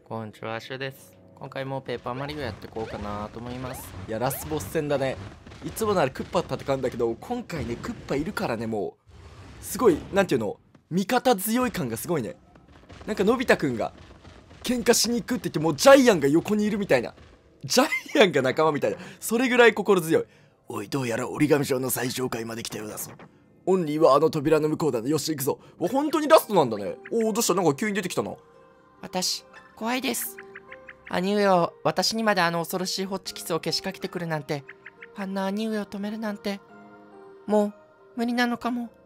こんにちは、シュです。今回もペーパーマリオやっていこうかなと思います。 いや、ラスボス戦だね。いつもならクッパ戦うんだけど、今回ね、クッパいるからね、もうすごい、なんていうの、味方強い感がすごいね。なんかのび太くんが喧嘩しに行くって言って、もうジャイアンが横にいるみたいな、ジャイアンが仲間みたいな、それぐらい心強い。おい、どうやら折り紙城の最上階まで来たようだぞ。オンリーはあの扉の向こうだね。よし、行くぞ。本当にラストなんだね。おお、どうした、なんか急に出てきたな。 私、怖いです。兄上は私にまであの恐ろしいホッチキスをけしかけてくるなんて、あんな兄上を止めるなんて、もう無理なのかも。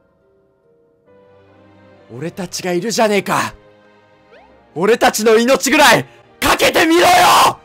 俺たちがいるじゃねえか。俺たちの命ぐらいかけてみろよ。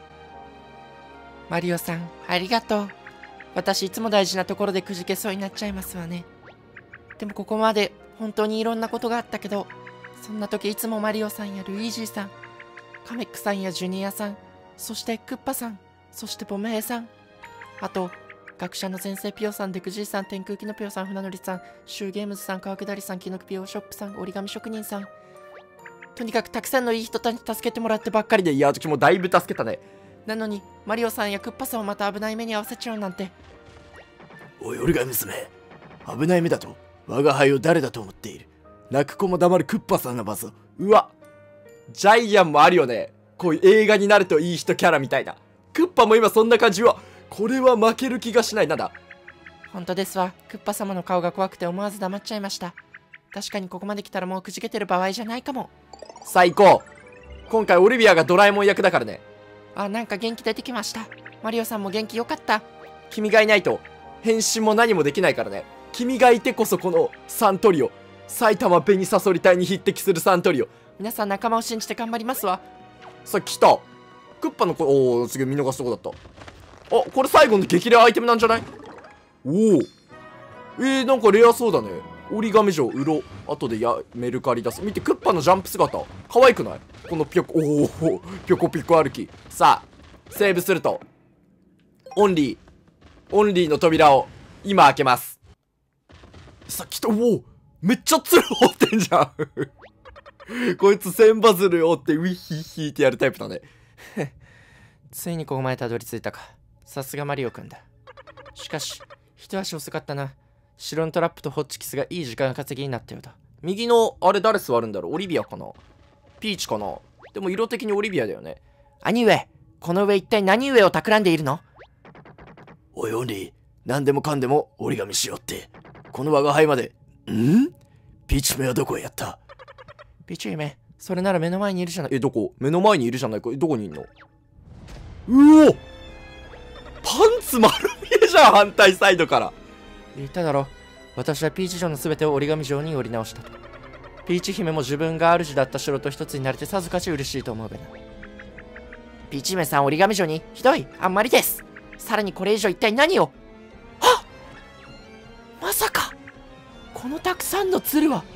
マリオさん、ありがとう。私いつも大事なところでくじけそうになっちゃいますわね。でもここまで本当にいろんなことがあったけど、そんな時いつもマリオさんやルイージーさん、カメックさんやジュニアさん、そしてクッパさん、そしてボメヘさん、あと学者の先生ピオさん、デクジーさん、天空キノピオさん、船乗りさん、シューゲームズさん、川下りさん、キノピオショップさん、折り紙職人さん、とにかくたくさんのいい人たちに助けてもらってばっかりで、 いや、私もだいぶ助けたね。 なのにマリオさんやクッパさんをまた危ない目に遭わせちゃうなんて。 おい、折り紙娘、危ない目だと我が輩を誰だと思っている。泣く子も黙るクッパさんの場所。うわ、ジャイアンもあるよね、こういう映画になるといい人キャラみたいな。クッパも今そんな感じ。はこれは負ける気がしない。なんだ、 本当ですわ。クッパ様の顔が怖くて思わず黙っちゃいました。確かにここまで来たらもうくじけてる場合じゃないかも。 最高。今回オリビアがドラえもん役だからね。 あ、なんか元気出てきました。マリオさんも元気よかった。 君がいないと変身も何もできないからね。君がいてこそこのサントリオ、埼玉紅サソリ隊に匹敵するサントリオ。 皆さん仲間を信じて頑張りますわ。 さあ来たクッパの子。おお、すげえ見逃すとこだった。あ、これ最後の激レアアイテムなんじゃない？おお、なんかレアそうだね。折り紙城うろ、後でメルカリ出す。見て、クッパのジャンプ姿可愛くない？このピョコ、おお、ピョコピコ歩き。さあセーブするとオンリーの扉を今開けます。さあ来た。おお、めっちゃ鶴折ってんじゃんこいつ千羽鶴折ってウィッヒッヒーってやるタイプだねついにここまでたどり着いたか。さすがマリオくんだ。しかし一足遅かったな。城のトラップとホッチキスがいい時間稼ぎになったようだ。 右のあれ誰座るんだろう。オリビアかな、ピーチかな。でも色的にオリビアだよね。 兄上、この上一体何上を企んでいるの？ おいオンリー、何でもかんでも折り紙しようって、この我が輩まで。ん？ピーチ姫はどこへやった？ ピーチ姫、それなら目の前にいるじゃない。 どこ？目の前にいるじゃないか。どこにいんの？うお、パンツ丸見えじゃん、反対サイドから。 言っただろ、私はピーチ城の全てを折り紙城に折り直したと。ピーチ姫も自分が主だった城と一つになれてさぞかし嬉しいと思うべな。ピーチ姫さん、折り紙城にひどい、あんまりです。さらにこれ以上一体何を。はっ、まさかこのたくさんの鶴は。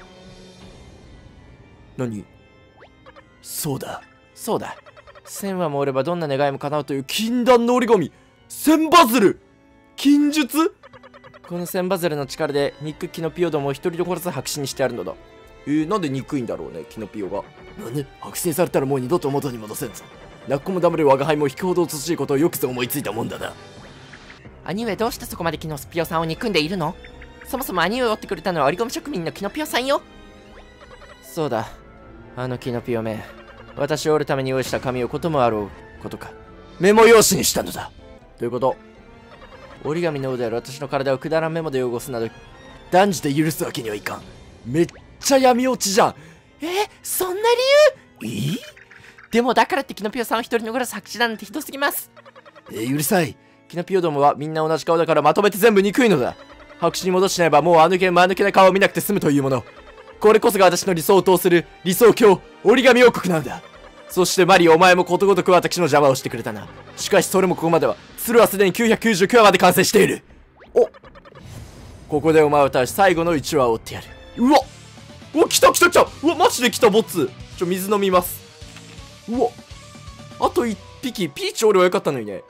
何？そうだ 1000羽もおればどんな願いも叶うという禁断の折り紙、千羽鶴禁術。 この千羽鶴の力でニック・キノピオどもを一人残らず白紙にしてやるのだ。 なんで憎いんだろうね、キノピオが。なんで白紙にされたらもう二度と元に戻せんぞ。泣く子も黙る我が輩も引きほど美しいことをよくぞ思いついたもんだな。 兄上、どうしてそこまでキノピオさんを憎んでいるの？そもそも兄上を追ってくれたのは折り込み職人のキノピオさんよ。そうだ、あのキノピオめ、私を折るために用意した紙をこともあろうことかメモ用紙にしたのだ。 ということ。折り紙の王である私の体をくだらんメモで汚すなど断じて許すわけにはいかん。めっちゃ闇落ちじゃん。 そんな理由？でもだからってキノピオさんを一人残らず白紙なんてひどすぎます。 うるさい。 キノピオどもはみんな同じ顔だからまとめて全部憎いのだ。白紙に戻しちゃえばもう間抜けな顔を見なくて済むというもの。これこそが私の理想を通する理想郷折り紙王国なんだ。そしてマリオ、お前もことごとく私の邪魔をしてくれたな。しかしそれもここまでは。鶴はすでに999話まで完成している。ここでお前を倒し最後の1話を追ってやる。 うわ来た。うわマジで来た。ボツ水飲みます。うわ、あと1匹。ピーチ俺はよかったのにね。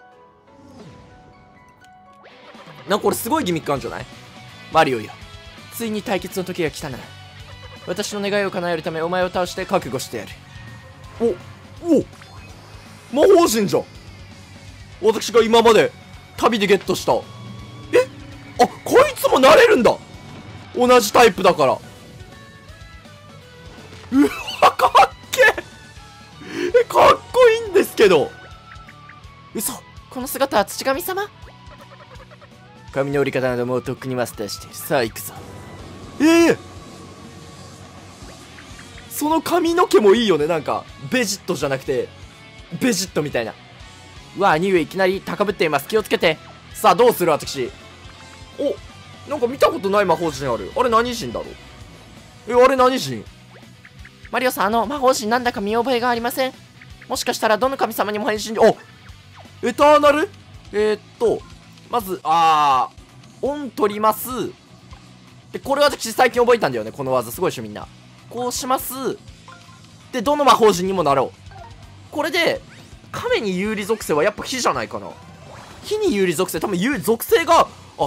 なんかこれすごいギミックあるんじゃない？マリオよ、 ついに対決の時が来たな。私の願いを叶えるためお前を倒して覚悟してやる。 魔法陣じゃん。私が今まで旅でゲットした。あ、こいつもなれるんだ。同じタイプだから。うわ、かっけえ。かっこいいんですけど。 嘘、この姿は土神様？ 髪の折り方などもうとっくにマスターしている。さあ行くぞ。その髪の毛もいいよね。なんかベジットじゃなくてベジットみたいな。 うわ、兄上いきなり高ぶっています。気をつけて。 さあどうする私。お、なんか見たことない魔法陣ある。あれ何陣だろう。あれ何陣？ マリオさん、魔法陣なんだか見覚えがありません。もしかしたらどの神様にも変身。 お、エターナル。まずオン取ります。でこれ私最近覚えたんだよね。この技すごいでしょみんな。こうします。でどの魔法陣にもなろう。これで亀に有利属性はやっぱ火じゃないかな。火に有利属性、多分属性が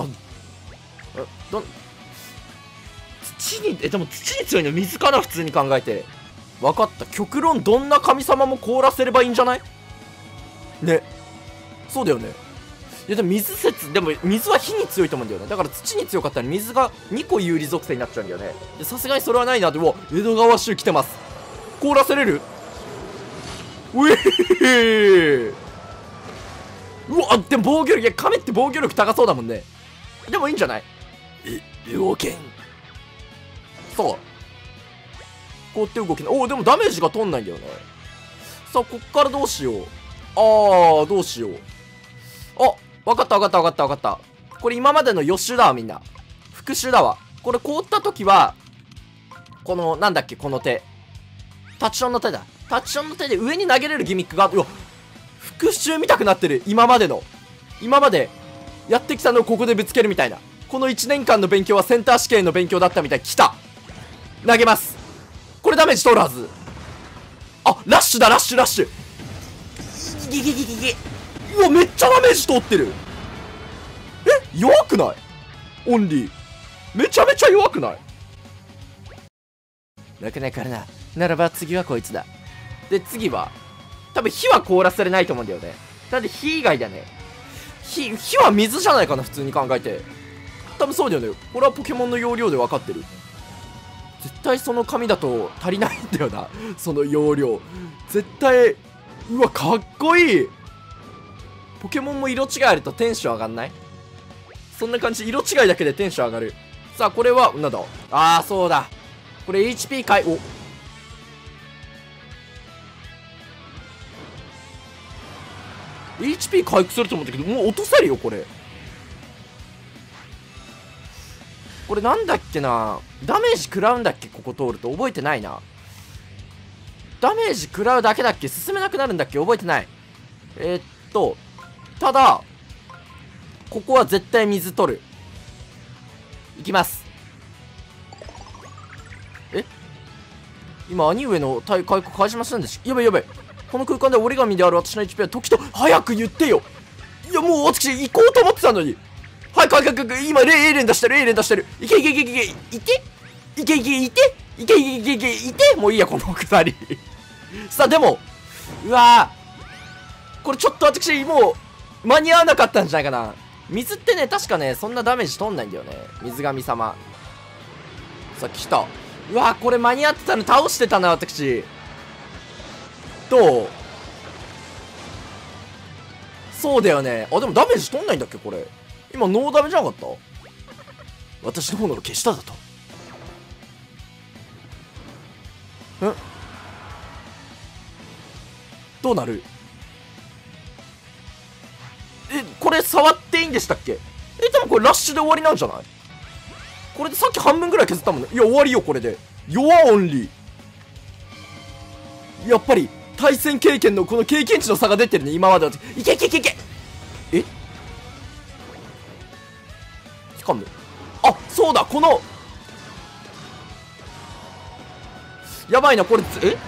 土にでも土に強いの水かな。普通に考えて。分かった。極論どんな神様も凍らせればいいんじゃないね。そうだよね。いやでもでも水は火に強いと思うんだよね。だから土に強かったら水が2個有利属性になっちゃうんだよね。さすがにそれはないな。でも江戸川州来てます。凍らせれる。うわ、でも防御力、いや亀って防御力高そうだもんね。でもいいんじゃない。猟犬。そうこうって動きな。でもダメージが取んないんだよね。さあこっからどうしよう。どうしよう。わかった。これ今までの予習だわ。みんな復習だわ。これ凍った時はこのなんだっけ、この手タッチションの手だ。タッチションの手で上に投げれるギミックが復習見たくなってる。今までやってきたのをここでぶつけるみたいな。この1年間の勉強はセンター試験の勉強だったみたい。来た。投げます。これダメージ通るはず。ラッシュだ。ラッシュ。うわ、めっちゃダメージ通ってる。弱くない？オンリーめちゃめちゃ弱くない？ 泣くないからな。ならば次はこいつだ。 で次は多分火は凍らせれないと思うんだよね。なんで火以外だね。火は水じゃないかな。普通に考えて多分そうだよね。これはポケモンの容量で分かってる。絶対その紙だと足りないんだよな。その容量絶対。うわ、かっこいい。ポケモンも色違いあるとテンション上がんない？そんな感じ。色違いだけでテンション上がる。さあこれはなんだ。そうだ。これ HP HP 回復すると思ったけど、もう落とせるよこれ。これなんだっけな。ダメージ食らうんだっけ。ここ通ると覚えてないな。ダメージ食らうだけだっけ。進めなくなるんだっけ。覚えてない。ただここは絶対水取る。いきます。今兄上の回復返しませんでした。やばい。この空間で折り紙である私の HP は時と。早く言ってよ。いやもう私行こうと思ってたのに。はい、今0連出してる。いけ。もういいやこのくだり。さあでもうわこれちょっと私もう間に合わなかったんじゃないかな。水ってね確かねそんなダメージ取んないんだよね。水神様。さあ来た。うわこれ間に合ってたの。倒してたな私。どう？そうだよね。でもダメージ取んないんだっけこれ。今ノーダメじゃなかった？私の炎を消しただと。どうなる？これ触っていいんでしたっけ？多分これラッシュで終わりなんじゃない？これでさっき半分ぐらい削ったもんね。いや終わりよこれで。弱オンリー。やっぱり対戦経験のこの経験値の差が出てるね今までは。いけ掴む。そうだこのやばいなこれ。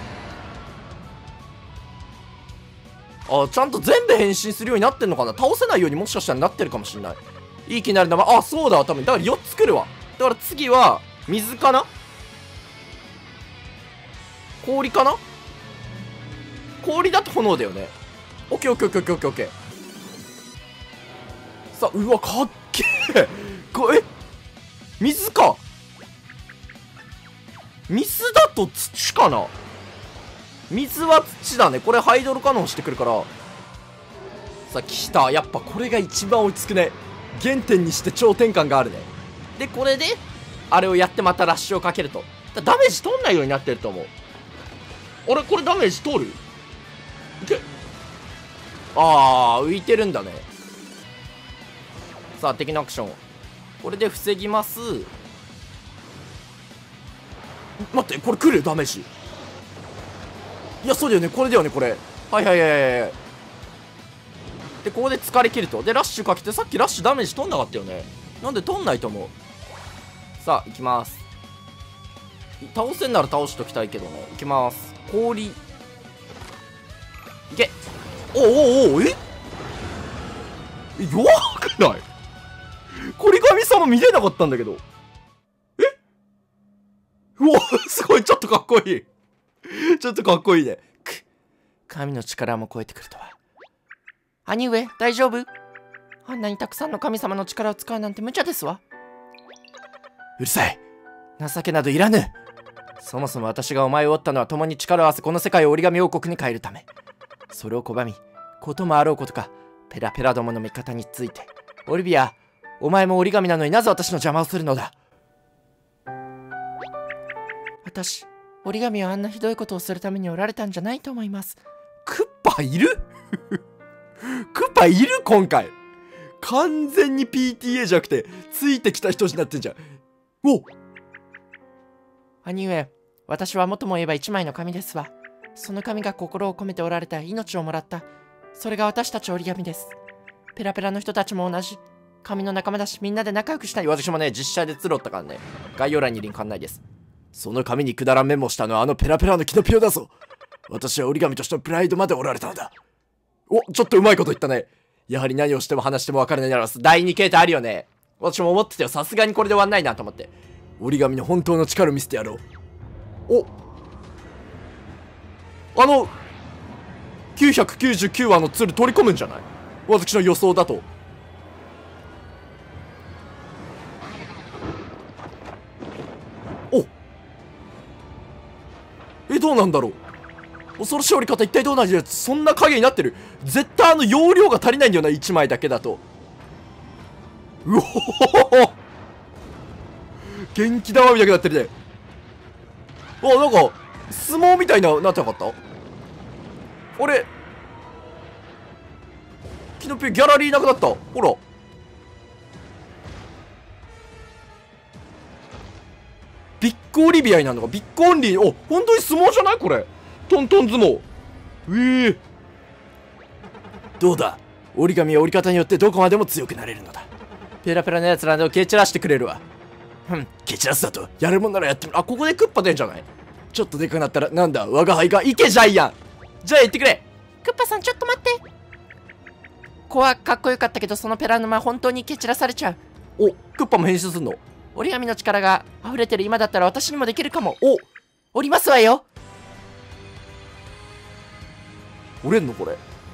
ちゃんと全部変身するようになってんのかな。倒せないようにもしかしたらなってるかもしんない。いい気になる名前。そうだ多分。だから4つ来るわ。だから次は水かな。氷かな。氷だと炎だよね。 オッケーオッケーオッケーオッケーオッケーオッケー。さあ、うわ、かっけえ。水か。水だと土かな。水は土だね。これハイドロカノンしてくるから。さあ、来た。やっぱこれが一番落ち着くね。原点にして超転換があるね。で、これで、あれをやってまたラッシュをかけると。ダメージ取んないようになってると思う。あれこれダメージ通る？いけ。あー、浮いてるんだね。さあ、敵のアクション。これで防ぎます。待って、これ来る？ダメージ。いや、そうだよね。これだよね、これ。はいはいはいはいはい。で、ここで疲れ切ると。で、ラッシュかけて、さっきラッシュダメージ取んなかったよね。なんで取んないと思う。さあ、行きます。倒せんなら倒しときたいけどね。行きます。氷。いけ。おおお、弱くない？こり神様見れなかったんだけど。うわ、すごい、ちょっとかっこいい。ちょっとかっこいいね。 神の力も超えてくるとは。兄上、大丈夫？あんなにたくさんの神様の力を使うなんて無茶ですわ。 うるさい。 情けなどいらぬ。そもそも私がお前を追ったのは共に力を合わせこの世界を折り紙王国に変えるため。それを拒み、こともあろうことか、ペラペラどもの味方について。オリビア、お前も折り紙なのになぜ私の邪魔をするのだ。私、折り紙はあんなひどいことをするためにおられたんじゃないと思います。 クッパいるクッパいる今回。完全に PTA じゃなくて、ついてきた人になってんじゃん。おっ、 兄上、私は元も言えば一枚の紙ですわ。その紙が心を込めておられた命をもらった。それが私たち折り紙です。ペラペラの人たちも同じ。紙の仲間だし、みんなで仲良くしたい。 私もね、実写で釣ろったからね。概要欄にリンク案内です。その紙にくだらんメモしたのはあのペラペラのキノピオだぞ。私は折り紙としてのプライドまでおられたのだ。お、ちょっとうまいこと言ったね。やはり何をしても話しても分からないなら第2形態あるよね。私も思ってたよ。さすがにこれで終わんないなと思って。折り紙の本当の力を見せてやろう。お、999話の鶴取り込むんじゃない？私の予想だと。お、どうなんだろう。恐ろしい折り方一体どうなんだろう。そんな影になってる。絶対容量が足りないんだよな、1枚だけだと。うおほほほ、元気玉みたいになってるね。あ、なんか相撲みたいななってなかった？あれ、キノピオギャラリーなくなった。ほら、ビッグオリビアになるのか。ビッグオンリー。お、本当に相撲じゃないこれ。トントン相撲。どうだ、折り紙は折り方によってどこまでも強くなれるのだ。ペラペラのやつらで蹴散らしてくれるわ。蹴散らすだとやるもんならやってみる。あ、ここでクッパ出んじゃない？ちょっとでかくなったら、なんだ、我が輩がいけジャイアン。じゃあ言ってくれ。 クッパさん、ちょっと待って。子はかっこよかったけど、そのペラ沼本当に蹴散らされちゃう。 お、クッパも変身すんの？ 折り紙の力が溢れてる今だったら私にもできるかも。お、折りますわよ。 折れんのこれ。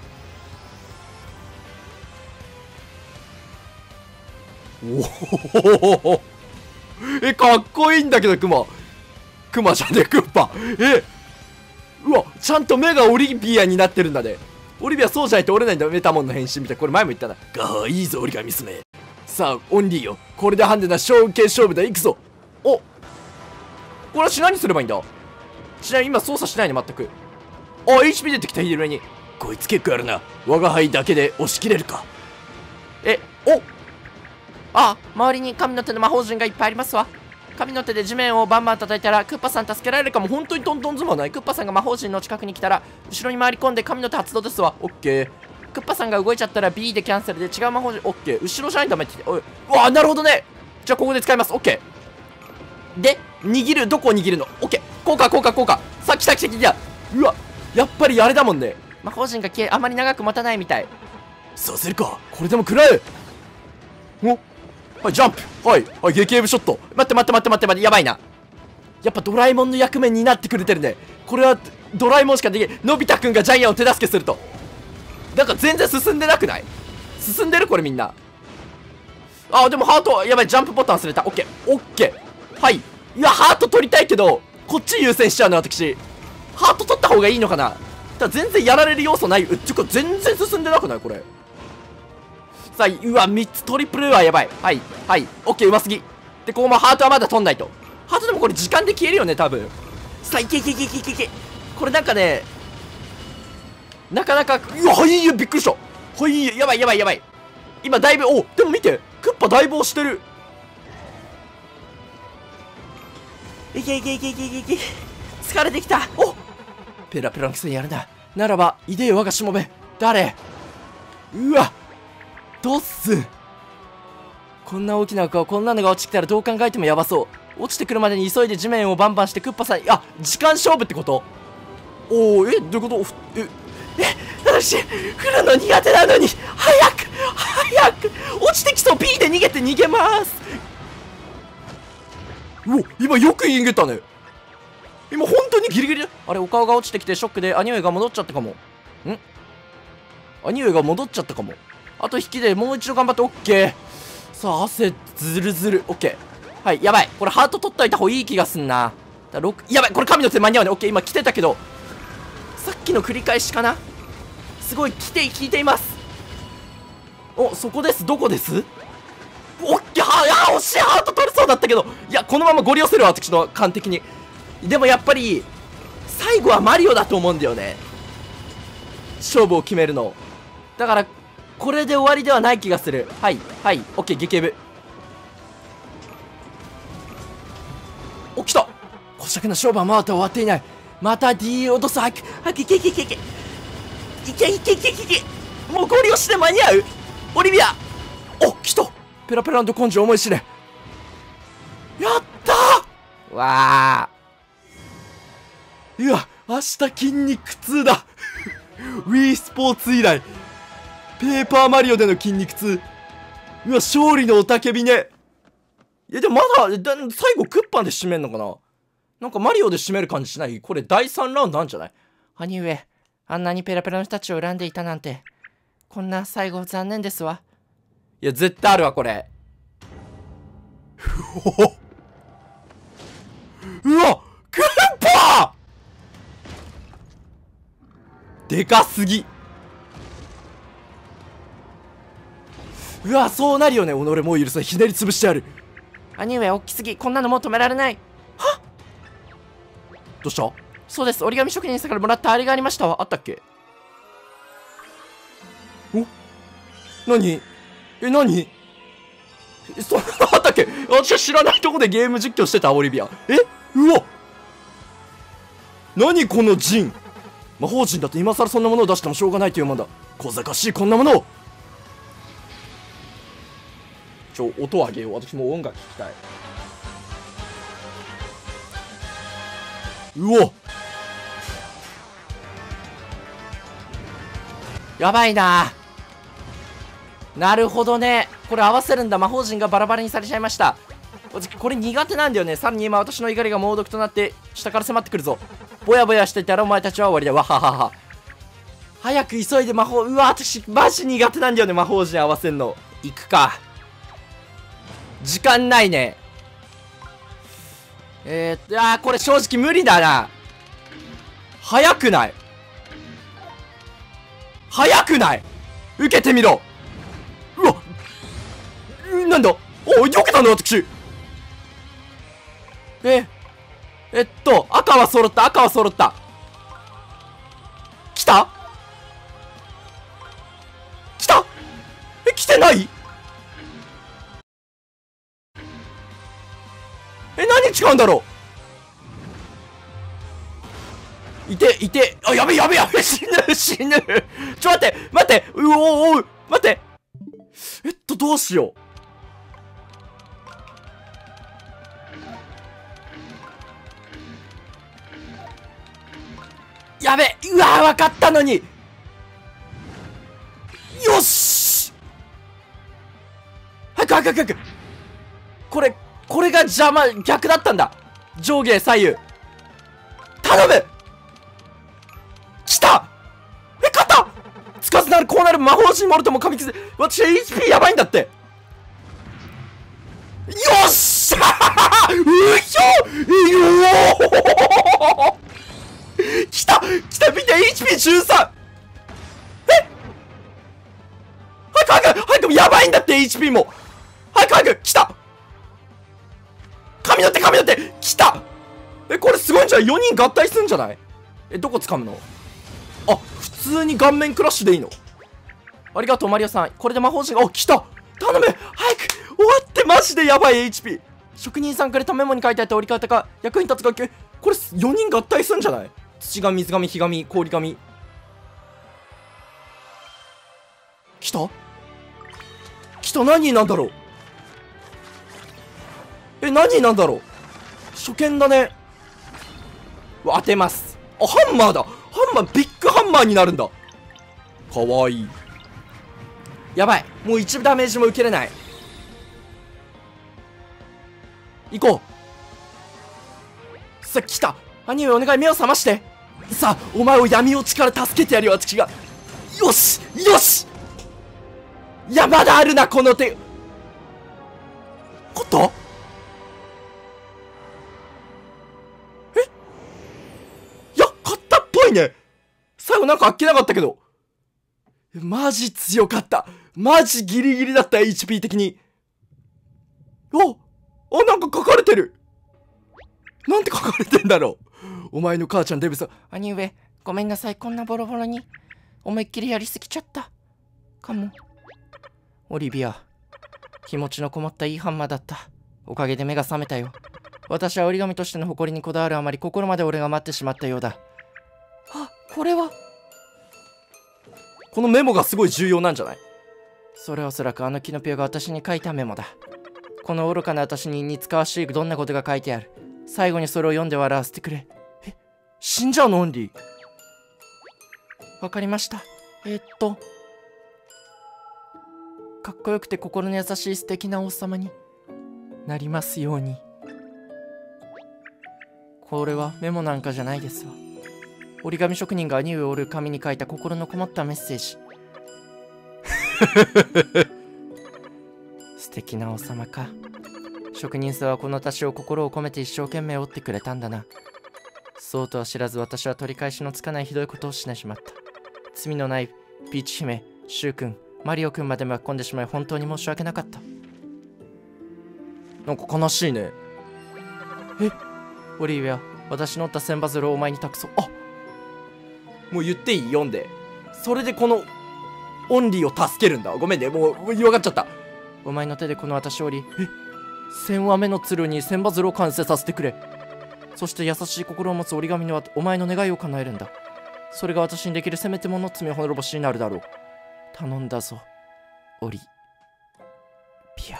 おお、かっこいいんだけど、クマじゃねえ、クッパ。うわ、ちゃんと目がオリビアになってるんだね。オリビアそうじゃないと折れないんだ。メタモンの変身みたい。これ前も言ったな。いいぞ折り紙娘。さあオンリーよ、これでハンデな勝負系勝負だ。いくぞ。お、これは何すればいいんだ。ちなみに今操作しないね、全く。あ、 HP 出てきた。左上にこいつ結構やるな。我が輩だけで押し切れるか。お、 あ、周りに神の手の魔法陣がいっぱいありますわ。神の手で地面をバンバン叩いたらクッパさん助けられるかも。 本当にトントン相撲ない。 クッパさんが魔法陣の近くに来たら後ろに回り込んで神の手発動ですわ。 オッケー。 クッパさんが動いちゃったら B でキャンセルで違う魔法陣。 オッケー。後ろじゃないとダメって言って。おい、うわ、なるほどね。じゃあここで使います。オッケー。で握る。どこを握るの？オッケー。効果。さっき来た。うわ、やっぱりあれだもんね。 魔法陣があまり長く持たないみたい。 させるか。これでも食らえ。お、はい、ジャンプ。はい、激エブショット。待って、やばいな。やっぱドラえもんの役目になってくれてるね。これはドラえもんしかできない。のび太くんがジャイアンを手助けすると。 なんか全然進んでなくない？進んでるこれみんな。あ、でもハート、やばい、ジャンプボタン忘れた。オッケー、オッケー。はい。いや、ハート取りたいけど、こっち優先しちゃうの、私。ハート取った方がいいのかな？ただ全然やられる要素ない。っていうか、全然進んでなくないこれ。さあ、うわ、3つトリプルはやばい。はい、はい。オッケー、うますぎ。で、ここもハートはまだ取んないと。ハートでもこれ時間で消えるよね、多分。さあ、いけいけいけいけいけいけ。これなんかね、なかなか、うわ、はい、びっくりした。はい、やばいやばいやばい。今だいぶ、お、でも見て、クッパだいぶ押してる。いけいけいけいけいけいけ。疲れてきた。お、ペラペラのくせにやるな。ならば、いでよ我がしもべ。誰？うわ、どっす。こんな大きな顔、こんなのが落ちてきたらどう考えてもやばそう。落ちてくるまでに急いで地面をバンバンしてクッパさん、あ、時間勝負ってこと？おお、どういうこと？私、降るの苦手なのに、早く落ちてきそう。 B で逃げます。うお、今よく逃げたね。今本当にギリギリ。あれ、お顔が落ちてきてショックで兄上が戻っちゃったかも。兄上が戻っちゃったかも。あと引きでもう一度頑張って。オッケー。さあ、汗ずるずる。オッケー。はい、やばい。これハート取っといた方がいい気がすんな。だ6、やばい、これ神の手間に合うね。オッケー、今来てたけど、さっきの繰り返しかな。すごい効いています。お、そこです。どこです？おっきゃー、惜しい。ハート取れそうだったけど、いや、このままゴリ押せるわ、私の勘的に。でもやっぱり最後はマリオだと思うんだよね、勝負を決めるの。だからこれで終わりではない気がする。はいはい、オッケー、激エブ。お、来た。こしゃくな勝負はまだ終わっていない。また D 落とす。早くいけいけいけいけいけいけいけいけいけ。もうゴリ押して間に合う？オリビア。お、来た。ペラペラの根性思い知れ。やったー。わー。うわ、明日筋肉痛だ。Wii スポーツ以来、ペーパーマリオでの筋肉痛。うわ、勝利の雄たけびね。いや、でもまだ最後クッパで締めんのかな。なんかマリオで締める感じしない？これ第3ラウンドなんじゃない？ 兄上、あんなにペラペラの人たちを恨んでいたなんて、こんな最後残念ですわ。 いや、絶対あるわこれ。うわ、クッパーでかすぎ。うわ、そうなるよね。己もう許さない。ひねり潰してやる。 兄上、大きすぎ。こんなのもう止められない。 はっ、どうした？ そうです、折り紙職人さんからもらったあれがありましたわ。 あったっけ？お、何？何？そんなのあったっけ？私は知らないとこでゲーム実況してた。オリビア。うわ、何この陣。魔法陣だって今更そんなものを出してもしょうがないというもんだ。小賢しいこんなものを。音を上げよう。私も音楽聞きたい。うお、 やばいな。なるほどね。これ合わせるんだ。魔法陣がバラバラにされちゃいました。これ苦手なんだよね。さらに今私の怒りが猛毒となって下から迫ってくるぞ。ぼやぼやしていたらお前たちは終わりだ。わははは。早く急いで魔法。うわ、私マジ苦手なんだよね、魔法陣合わせんの。行くか。時間ないね。これ正直無理だな。早くない？早くない？受けてみろ。うわ、なんだ。お、避けたの私。赤は揃った。赤は揃った。来た？来た？来てない？何違うんだろう。いて、あ、やべ、死ぬ。ちょ、待って、待って。どうしよう。やべ、うわー、わかったのに。よし、早く。これが邪魔、逆だったんだ。上下左右。頼む。来た。勝った。 つかずなるこうなる魔法陣もろとも神傷。私は HP やばいんだって。よっしゃーうひょよー来た見て HP13。 早くやばいんだって HP も。早く来た。神の手来た。これすごいんじゃない？ 4 人合体するんじゃない？どこ掴むの？あ、普通に顔面クラッシュでいいの？ありがとうマリオさん。これで魔法陣が、来た。頼む早く終わって。マジでやばい HP。 職人さんくれたメモに書いてあった折り方が役に立つ楽器。これ4人合体するんじゃない？土神、水神、火神、氷神。来た何人なんだろう？何人なんだろう？初見だね。当てます。あ、ハンマーだ。ビッグハンマーになるんだ。かわいい。やばい、もう1ダメージも受けれない。行こう。さあ来た。兄上お願い、目を覚まして。さあお前を闇落ちから助けてやるよ、私が。よしいや、まだあるな、この手。勝った？いや、勝ったっぽいね。最後なんかあっけなかったけど。マジ強かった。マジギリギリだった、HP 的に。なんか書かれてる。なんて書かれてんだろう。お前の母ちゃんデブさん。 兄上、ごめんなさい。こんなボロボロに思いっきりやりすぎちゃったかも。オリビア、気持ちのこもったいいハンマーだった。おかげで目が覚めたよ。私は折り紙としての誇りにこだわるあまり、心まで俺が待ってしまったようだ。これは。 このメモがすごい重要なんじゃない？ それはおそらくあのキノピオが私に書いたメモだ。この愚かな私に似つかわしいどんなことが書いてある。最後にそれを読んで笑わせてくれ。 死んじゃうのオンリー。 わかりました。かっこよくて心の優しい素敵な王様になりますように。これはメモなんかじゃないですわ。折り紙職人が兄上を折る紙に書いた心のこもったメッセージ。素敵な王様か。職人さんはこの私を心を込めて一生懸命折ってくれたんだな。そうとは知らず、私は取り返しのつかないひどいことをしてしまった。罪のないピーチ姫、シュウ君、マリオ君まで巻き込んでしまい本当に申し訳なかった。 なんか悲しいね。 オリビア、私の折った千羽鶴をお前に託そう。 もう言っていい？読んで。それでこのオンリーを助けるんだ。ごめんね、もう分かっちゃった。 お前の手でこの私を折り、千羽目の鶴に千羽鶴を完成させてくれ。そして優しい心を持つ折り紙のお前の願いを叶えるんだ。それが私にできるせめてもの罪を滅ぼしになるだろう。頼んだぞ、オリビア。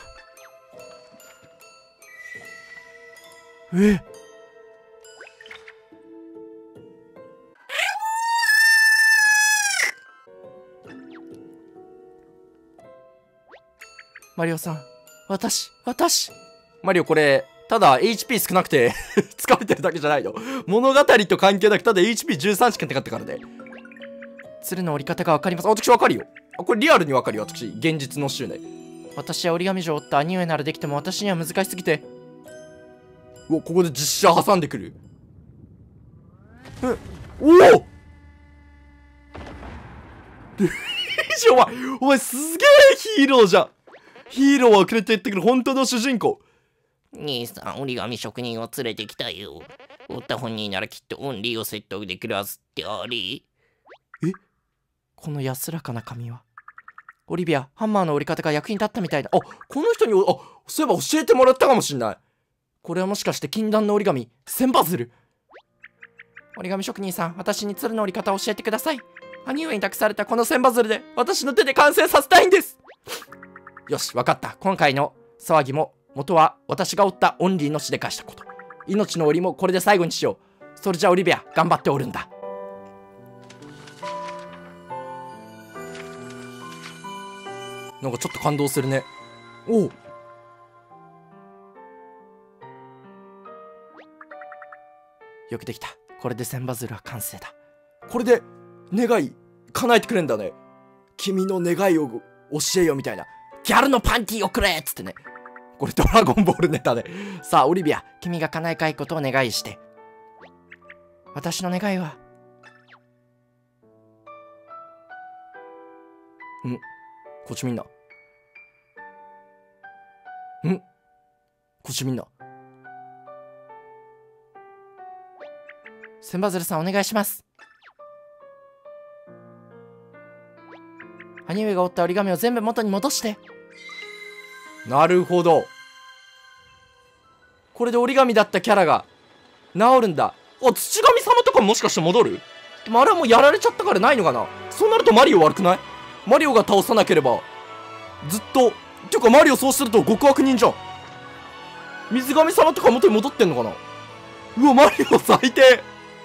マリオさん、私。 マリオ、これただ HP 少なくて疲れてるだけじゃないの。物語と関係なくただ HP13 しかなかったからね。 鶴の折り方が分かります。 私分かるよ。これリアルに分かるよ。私現実の執念。 私は折り紙城を折った兄上ならできても私には難しすぎて。 ここで実写挟んでくる。おおお前すげえヒーローじゃん。ヒーローは遅れてってくる本当の主人公。 兄さん、折り紙職人を連れてきたよ。折った本人ならきっとオンリーを説得できるはずってあり。 この安らかな紙は。オリビア、ハンマーの折り方が役に立ったみたいだ。 この人にそういえば教えてもらったかもしんない。 これはもしかして禁断の折り紙、千羽鶴。折り紙職人さん、私に鶴の折り方を教えてください。兄上に託されたこの千羽鶴で私の手で完成させたいんです。 よし、分かった。今回の騒ぎも元は私が折ったオンリーのしでかしたこと。命の折りもこれで最後にしよう。それじゃオリビア、頑張って折るんだ。なんかちょっと感動するね。 よくできた。これで千羽鶴は完成だ。 これで願い叶えてくれんだね。 君の願いを教えよみたいな。ギャルのパンティーをくれっつってね。これドラゴンボールネタで。さあ、オリビア、 君が叶えたいことを願いして。私の願いは。 こっちみんな。こっちみんな。 千羽鶴さんお願いします。兄上が折った折り紙を全部元に戻して。 なるほど。これで折り紙だったキャラが治るんだ。あ、土神様とかもしかして戻る？でもあれはもうやられちゃったからないのかな。そうなるとマリオ悪くない？マリオが倒さなければずっと。ていうかマリオそうすると極悪人じゃん。水神様とか元に戻ってんのかな。うわ、マリオ最低。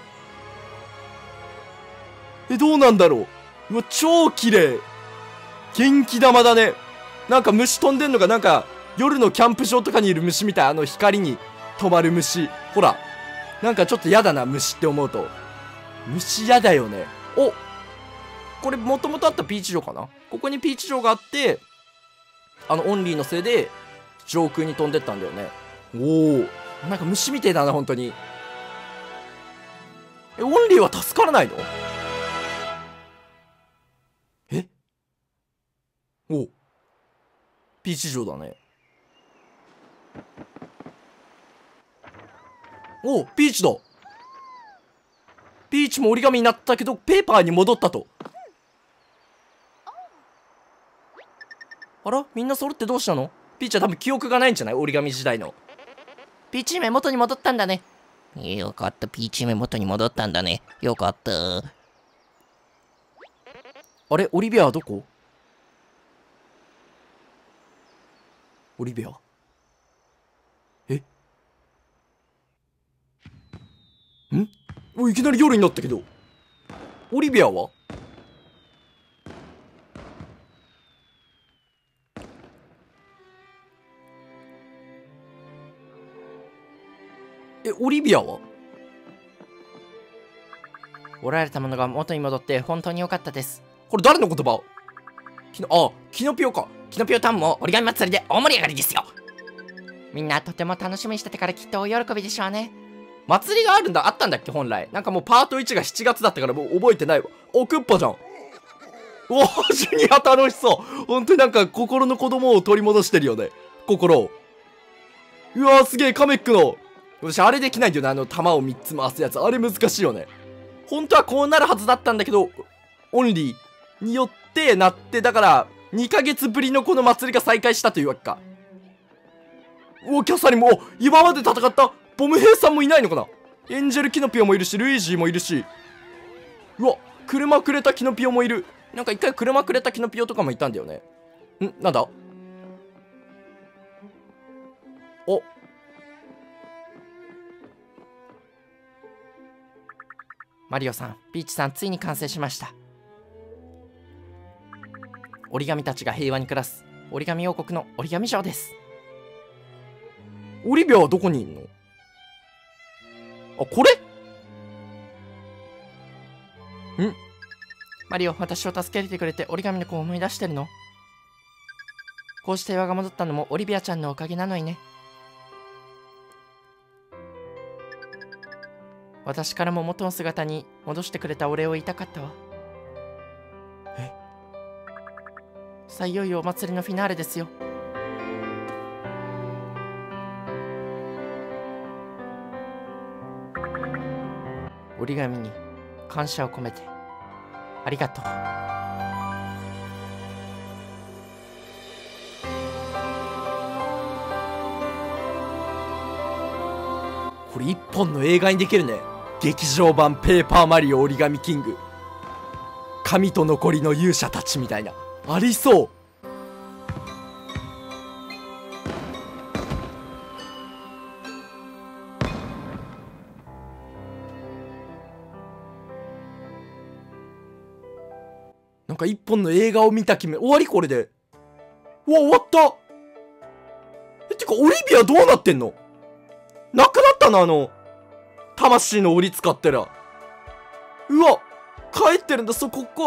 どうなんだろう。うわ、超綺麗。元気玉だね。なんか虫飛んでんのが、なんか夜のキャンプ場とかにいる虫みたい。光に止まる虫。ほら、なんかちょっとやだな、虫って思うと。虫やだよね。お、これもともとあったピーチ城かな。ここにピーチ城があって、オンリーのせいで上空に飛んでったんだよね。おお、なんか虫みてえだな、本当に。オンリーは助からないの？お、ピーチ城だね。お、ピーチだ。ピーチも折り紙になったけどペーパーに戻ったと。あら、みんな揃ってどうしたの？ピーチは多分記憶がないんじゃない？折り紙時代の。 ピーチ姫元に戻ったんだね。 よかった、ピーチ姫元に戻ったんだね。よかった。 あれ、オリビアはどこ？オリビア？いきなり夜になったけど。オリビアは？オリビアは？ 折られたものが元に戻って本当に良かったです。 これ誰の言葉？キノピオか。 キノピオタウンも折り紙祭りで大盛り上がりですよ。 みんなとても楽しみにしてたからきっと大喜びでしょうね。 祭りがあったんだっけ本来。なんかもうパート1が7月だったからもう覚えてないわ。お、クッパじゃん。おー、ジュニア楽しそう。本当になんか心の子供を取り戻してるよね。心を。うわー、すげえ、カメックの。私あれできないんだよね、弾を3つ回すやつ。あれ難しいよね。本当はこうなるはずだったんだけど、オンリーによってなって、だから2ヶ月ぶりのこの祭りが再開したというわけか。お、キャサリンも、今まで戦ったボム兵さんもいないのかな。エンジェルキノピオもいるし、ルイージーもいるし。うわ、車くれたキノピオもいる。なんか一回車くれたキノピオとかもいたんだよね。なんだ？お、 マリオさん、ピーチさん、ついに完成しました。折り紙たちが平和に暮らす折り紙王国の折り紙城です。 オリビアはどこにいんの？あ、これ？ マリオ、私を助けてくれて折り紙の子を思い出してるの？こうして平和が戻ったのもオリビアちゃんのおかげなのにね。私からも元の姿に戻してくれたお礼を言いたかったわ。さあ、いよいよお祭りのフィナーレですよ。折り紙に感謝を込めてありがとう。 これ一本の映画にできるね。劇場版ペーパーマリオ折り紙キング。神と残りの勇者たちみたいな。ありそう。なんか一本の映画を見た気分。終わりこれで。うわ、終わった。てか、オリビアどうなってんの？なくなったの？魂の檻使ったら。うわ、帰ってるんだ。ここ。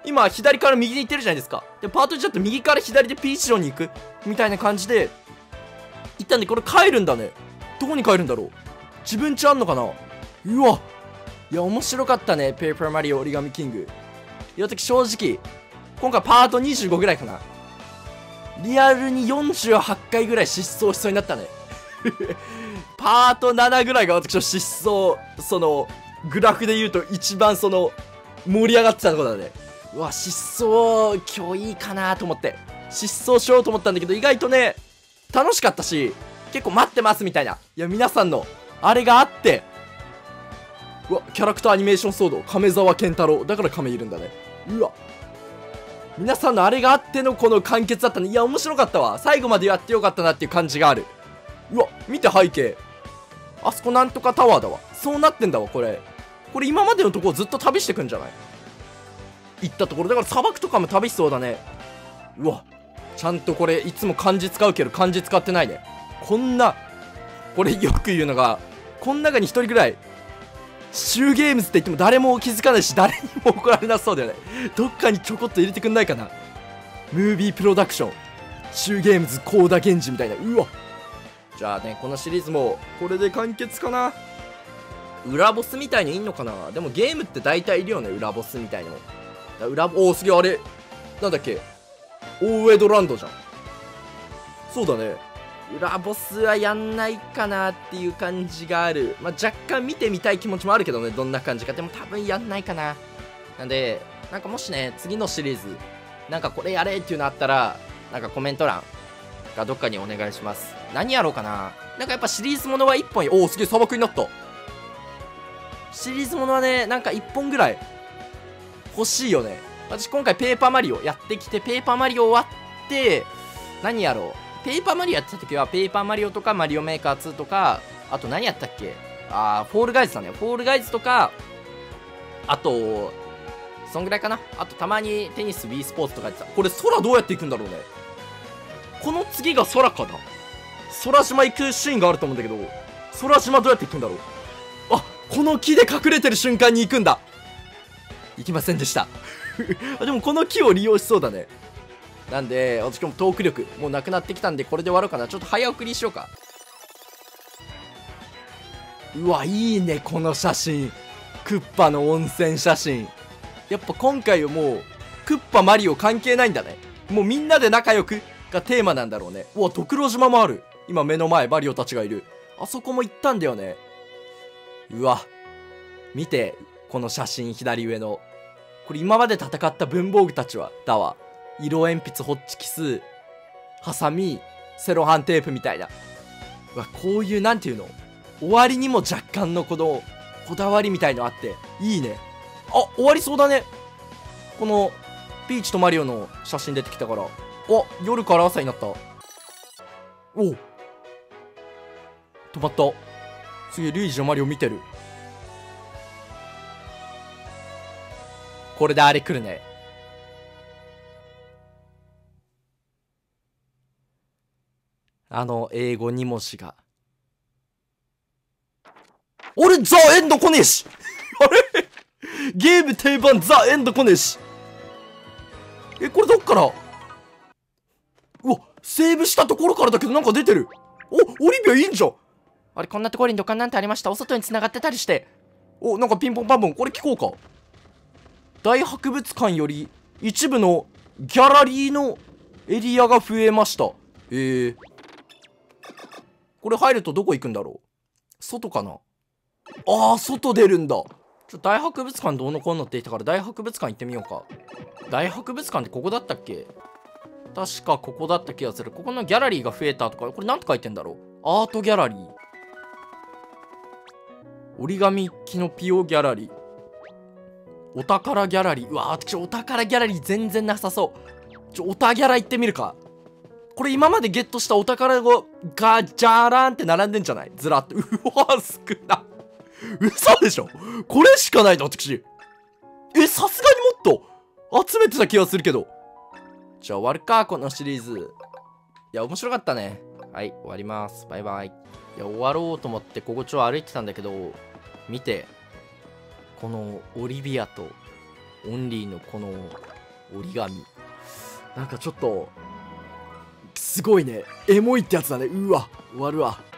今左から右で行ってるじゃないですか。でパート1だと右から左でピーチ城に行くみたいな感じで行ったんで、これ帰るんだね。どこに帰るんだろう。自分家あんのかな。うわ、いや面白かったね、ペーパーマリオ折り紙キング。いや正直今回パート25ぐらいかな、リアルに48回ぐらい失踪しそうになったねパート7ぐらいが私の失踪、そのグラフで言うと一番その盛り上がってたところだね。うわ、失踪今日いいかなと思って失踪しようと思ったんだけど、意外とね楽しかったし、結構待ってますみたいな、いや皆さんのあれがあって、うわ、キャラクターアニメーションソード亀沢健太郎だから亀いるんだね。うわ、皆さんのあれがあってのこの完結だったね。いや面白かったわ、最後までやってよかったなっていう感じがある。うわ、見て背景、あそこなんとかタワーだわ。そうなってんだわ。これ今までのところずっと旅してくんじゃない、行ったところだから。砂漠とかも旅しそうだね。うわ、ちゃんとこれいつも漢字使うけど漢字使ってないね。こんな、これよく言うのが、この中に一人ぐらいシューゲームズって言っても誰も気づかないし、誰にも怒られなそうだよね。どっかにちょこっと入れてくんないかな。ムービープロダクションシューゲームズ高田源氏みたいな。うわ、じゃあね、このシリーズもこれで完結かな。裏ボスみたいにいんのかな。でもゲームって大体いるよね、裏ボスみたいの。おお、すげえ、あれなんだっけ、オーエドランドじゃん。そうだね、裏ボスはやんないかなっていう感じがある。まあ、若干見てみたい気持ちもあるけどね、どんな感じか。でも多分やんないかな。なんで、なんかもしね、次のシリーズなんかこれやれっていうのあったら、なんかコメント欄かどっかにお願いします。何やろうかな。なんかやっぱシリーズものは1本、おおすげえ砂漠になった。シリーズものはね、なんか1本ぐらい欲しいよね。私今回ペーパーマリオやってきて、ペーパーマリオ終わって何やろう。ペーパーマリオやってた時はペーパーマリオとかマリオメーカー2とか、あと何やったっけ、フォールガイズだね。フォールガイズとか、あとそんぐらいかな。あとたまにテニス B スポーツとかやってた。これ空どうやって行くんだろうね。この次が空かな。空島行くシーンがあると思うんだけど、空島どうやって行くんだろう。あ、この木で隠れてる瞬間に行くんだ。行きませんでしたでもこの木を利用しそうだね。なんで私もトーク力もうなくなってきたんで、これで終わろうかな。ちょっと早送りしようか。うわ、いいねこの写真。クッパの温泉写真。やっぱ今回はもうクッパマリオ関係ないんだね。もうみんなで仲良くがテーマなんだろうね。うわ、ドクロ島もある。今目の前マリオたちがいる。あそこも行ったんだよね。うわ、見てこの写真左上の。これ今まで戦った文房具たちはだわ。色鉛筆、ホッチキス、ハサミ、セロハンテープみたいな。うわ、こういうなんていうの、終わりにも若干のこのこだわりみたいのあっていいね。あ、終わりそうだね。このピーチとマリオの写真出てきたから、お、夜から朝になった。お、止まった。すげえ、ルイージのマリオ見てる。これであれ来るね。英語2文字が。俺ザ・エンド来ねえしあれゲーム定番ザ・エンド来ねえし。これどっから。うわ、セーブしたところからだけどなんか出てる。お、オリビアいいんじゃん。 あれ、こんなところに土管なんてありました。お外に繋がってたりして。 お、なんかピンポンパンポン。これ聞こうか。大博物館より一部のギャラリーのエリアが増えました。これ入るとどこ行くんだろう。外かな。あー、外出るんだ。大博物館どうのこうのって言ったから大博物館行ってみようか。大博物館ってここだったっけ。確かここだった気がする。ここのギャラリーが増えたとか、これなんて書いてんだろう。アートギャラリー、折り紙キノピオギャラリー、お宝ギャラリー。うわ、私お宝ギャラリー全然なさそう。おたギャラ行ってみるか。これ今までゲットしたお宝がじゃらーんって並んでんじゃない、ずらっと。うわ、少な。嘘でしょ。これしかないの私。さすがにもっと集めてた気がするけど。じゃあ終わるか、このシリーズ。いや、面白かったね。はい、終わります。バイバイ。いや、終わろうと思ってここ歩いてたんだけど、見て。このオリビアとオンリーのこの折り紙。なんかちょっとすごいね、エモいってやつだね。うわ終わるわ。